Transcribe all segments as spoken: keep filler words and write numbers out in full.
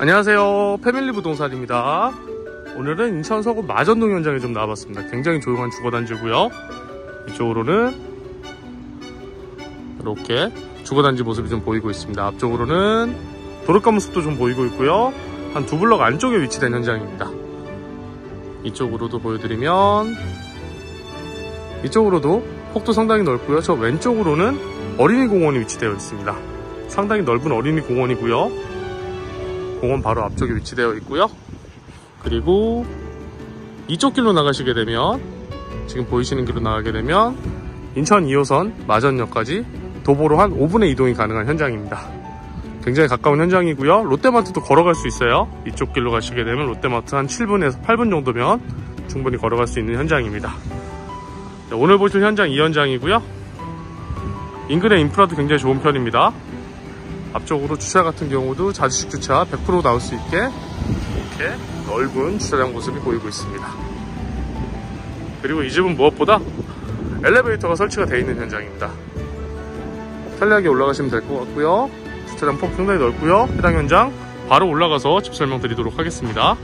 안녕하세요, 패밀리 부동산입니다. 오늘은 인천 서구 마전동 현장에 좀 나와봤습니다. 굉장히 조용한 주거단지고요. 이쪽으로는 이렇게 주거단지 모습이 좀 보이고 있습니다. 앞쪽으로는 도로가 모습도 좀 보이고 있고요. 한 두 블럭 안쪽에 위치된 현장입니다. 이쪽으로도 보여드리면 이쪽으로도 폭도 상당히 넓고요. 저 왼쪽으로는 어린이 공원이 위치되어 있습니다. 상당히 넓은 어린이 공원이고요. 공원 바로 앞쪽에 위치되어 있고요. 그리고 이쪽 길로 나가시게 되면, 지금 보이시는 길로 나가게 되면 인천 이 호선 마전역까지 도보로 한 오 분의 이동이 가능한 현장입니다. 굉장히 가까운 현장이고요. 롯데마트도 걸어갈 수 있어요. 이쪽 길로 가시게 되면 롯데마트 한 칠 분에서 팔 분 정도면 충분히 걸어갈 수 있는 현장입니다. 자, 오늘 보실 현장 이 현장이고요. 인근의 인프라도 굉장히 좋은 편입니다. 앞쪽으로 주차 같은 경우도 자주식 주차 백 퍼센트 나올 수 있게 이렇게 넓은 주차장 모습이 보이고 있습니다. 그리고 이 집은 무엇보다 엘리베이터가 설치가 되어 있는 현장입니다. 편리하게 올라가시면 될 것 같고요. 주차장 폭 상당히 넓고요. 해당 현장 바로 올라가서 집 설명드리도록 하겠습니다.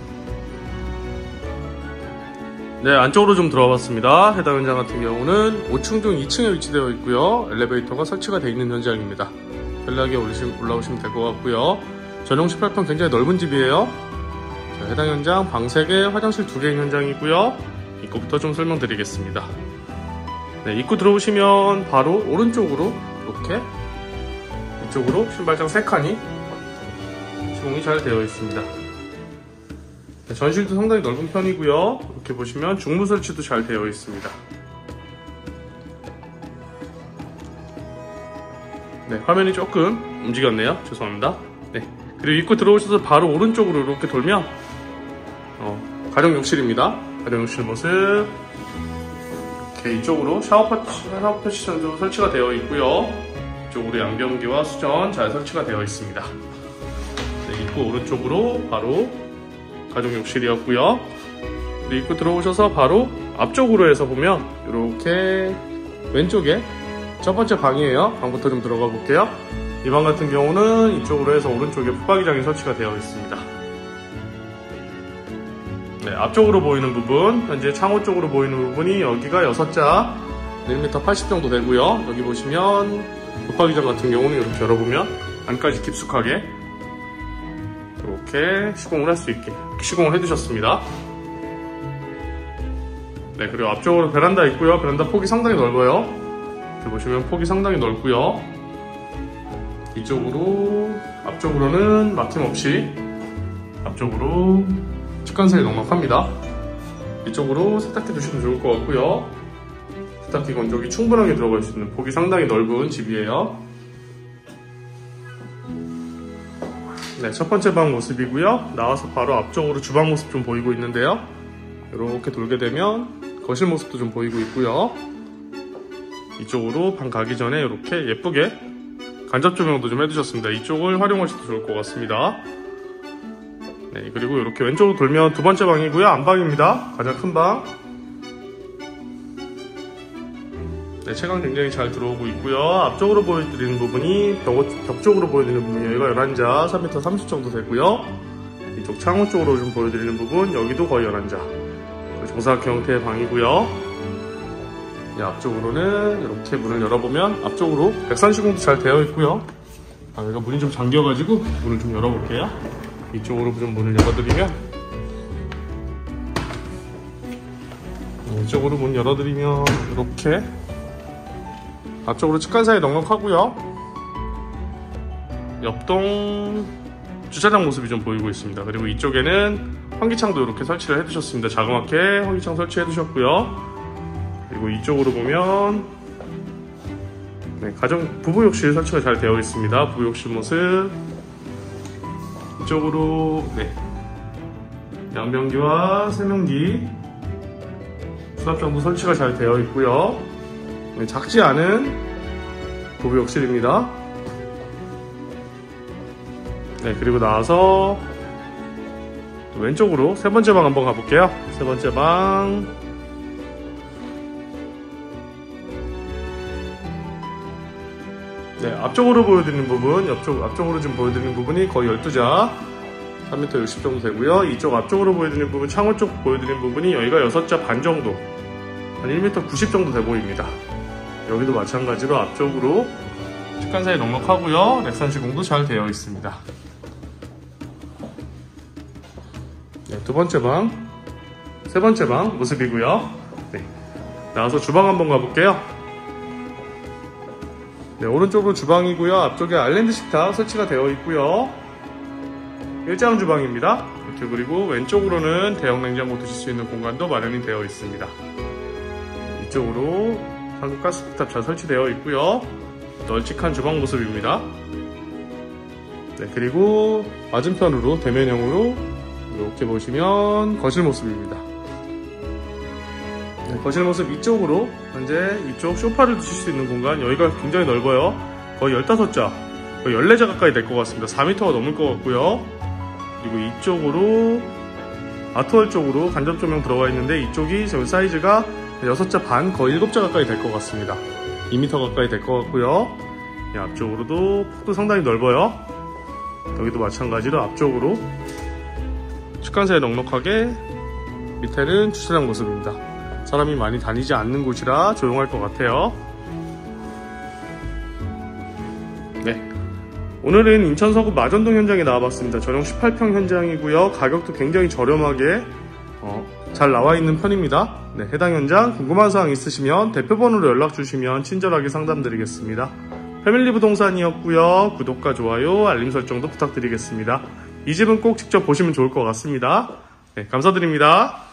네, 안쪽으로 좀 들어와 봤습니다. 해당 현장 같은 경우는 오 층 중 이 층에 위치되어 있고요. 엘리베이터가 설치가 되어 있는 현장입니다. 편리하게 올라오시면 될 것 같고요. 전용 십팔 평 굉장히 넓은 집이에요. 자, 해당 현장 방 세 개, 화장실 두 개인 현장이고요. 입구부터 좀 설명드리겠습니다. 네, 입구 들어오시면 바로 오른쪽으로 이렇게 이쪽으로 신발장 세 칸이 시공이 잘 되어 있습니다. 네, 전실도 상당히 넓은 편이고요. 이렇게 보시면 중무 설치도 잘 되어 있습니다. 네, 화면이 조금 움직였네요. 죄송합니다. 네, 그리고 입구 들어오셔서 바로 오른쪽으로 이렇게 돌면 어, 가정욕실입니다. 가정욕실 모습 이렇게 이쪽으로 샤워 패시션도 설치가 되어 있고요. 이쪽으로 양변기와 수전 잘 설치가 되어 있습니다. 네, 입구 오른쪽으로 바로 가정욕실이었고요. 그리고 입구 들어오셔서 바로 앞쪽으로 해서 보면 이렇게 왼쪽에 첫 번째 방이에요. 방부터 좀 들어가 볼게요. 이 방 같은 경우는 이쪽으로 해서 오른쪽에 붙박이장이 설치가 되어 있습니다. 네, 앞쪽으로 보이는 부분, 현재 창호 쪽으로 보이는 부분이 여기가 여섯 자, 일 미터 팔십 정도 되고요. 여기 보시면 붙박이장 같은 경우는 이렇게 열어보면 안까지 깊숙하게 이렇게 시공을 할 수 있게 시공을 해두셨습니다. 네, 그리고 앞쪽으로 베란다 있고요. 베란다 폭이 상당히 넓어요. 이렇게 보시면 폭이 상당히 넓고요. 이쪽으로 앞쪽으로는 막힘없이 앞쪽으로 직관사이 넉넉합니다. 이쪽으로 세탁기 두시면 좋을 것 같고요. 세탁기 건조기 충분하게 들어갈 수 있는 폭이 상당히 넓은 집이에요. 네, 첫 번째 방 모습이고요. 나와서 바로 앞쪽으로 주방 모습 좀 보이고 있는데요. 이렇게 돌게 되면 거실 모습도 좀 보이고 있고요. 이쪽으로 방 가기 전에 이렇게 예쁘게 간접 조명도 좀 해두셨습니다. 이쪽을 활용하셔도 좋을 것 같습니다. 네, 그리고 이렇게 왼쪽으로 돌면 두 번째 방이고요. 안방입니다. 가장 큰 방. 네, 채광 굉장히 잘 들어오고 있고요. 앞쪽으로 보여드리는 부분이 벽, 벽 쪽으로 보여드리는 부분이 여기가 열한 자, 삼 미터 삼십 정도 되고요. 이쪽 창호 쪽으로 좀 보여드리는 부분, 여기도 거의 열한 자. 정사각형 형태의 방이고요. 네, 앞쪽으로는 이렇게 문을 열어보면 앞쪽으로 백산 시공도 잘 되어 있고요. 아, 여기가 문이 좀 잠겨가지고 문을 좀 열어볼게요. 이쪽으로 좀 문을 열어드리면 이쪽으로 문 열어드리면 이렇게 앞쪽으로 측간사이 넉넉하고요. 옆동 주차장 모습이 좀 보이고 있습니다. 그리고 이쪽에는 환기창도 이렇게 설치를 해두셨습니다. 자그맣게 환기창 설치해두셨고요. 그리고 이쪽으로 보면 네, 가정 부부욕실 설치가 잘 되어 있습니다. 부부욕실 모습 이쪽으로 네, 양변기와 세면기 수납장도 설치가 잘 되어 있고요. 네, 작지 않은 부부욕실입니다. 네, 그리고 나와서 왼쪽으로 세 번째 방 한번 가볼게요. 세 번째 방 네, 앞쪽으로 보여드리는 부분, 옆쪽, 앞쪽으로 좀 보여드리는 부분이 거의 열두 자, 삼 미터 육십 정도 되고요. 이쪽 앞쪽으로 보여드리는 부분, 창호 쪽 보여드리는 부분이 여기가 여섯 자 반 정도, 한 일 미터 구십 정도 돼 보입니다. 여기도 마찬가지로 앞쪽으로 측간사이 넉넉하고요. 렉산 시공도 잘 되어 있습니다. 네, 두 번째 방, 세 번째 방 모습이고요. 네, 나와서 주방 한번 가볼게요. 네, 오른쪽으로 주방이고요. 앞쪽에 아일랜드 식탁 설치가 되어 있고요. 일자형 주방입니다. 이렇게. 그리고 왼쪽으로는 대형 냉장고 두실 수 있는 공간도 마련이 되어 있습니다. 이쪽으로 한국 가스쿠탑 잘 설치되어 있고요. 널찍한 주방 모습입니다. 네, 그리고 맞은편으로 대면형으로 이렇게 보시면 거실 모습입니다. 네, 거실 모습 이쪽으로 현재 이쪽 소파를 두실 수 있는 공간, 여기가 굉장히 넓어요. 거의 열다섯 자, 거의 열네 자 가까이 될 것 같습니다. 사 미터가 넘을 것 같고요. 그리고 이쪽으로 아트월 쪽으로 간접 조명 들어가 있는데, 이쪽이 저 사이즈가 여섯 자 반, 거의 일곱 자 가까이 될 것 같습니다. 이 미터 가까이 될 것 같고요. 이 앞쪽으로도 폭도 상당히 넓어요. 여기도 마찬가지로 앞쪽으로 측간사에 넉넉하게, 밑에는 주차장 모습입니다. 사람이 많이 다니지 않는 곳이라 조용할 것 같아요. 네, 오늘은 인천 서구 마전동 현장에 나와봤습니다. 전용 십팔 평 현장이고요. 가격도 굉장히 저렴하게 어, 잘 나와 있는 편입니다. 네, 해당 현장 궁금한 사항 있으시면 대표번호로 연락 주시면 친절하게 상담드리겠습니다. 패밀리 부동산이었고요. 구독과 좋아요, 알림 설정도 부탁드리겠습니다. 이 집은 꼭 직접 보시면 좋을 것 같습니다. 네, 감사드립니다.